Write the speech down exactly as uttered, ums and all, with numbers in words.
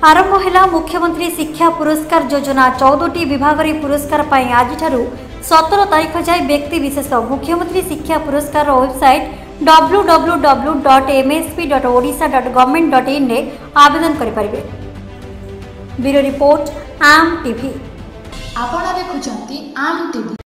आरंभ है मुख्यमंत्री शिक्षा पुरस्कार योजना चौदह विभाग पुरस्कार पाई आज सतर तारीख जाए व्यक्ति विशेष मुख्यमंत्री शिक्षा पुरस्कार website W W W dot M S P dot Odisha dot government dot in रे आवेदन करें। Bureau report Ama TV. आपण देखुचंती आम टीवी।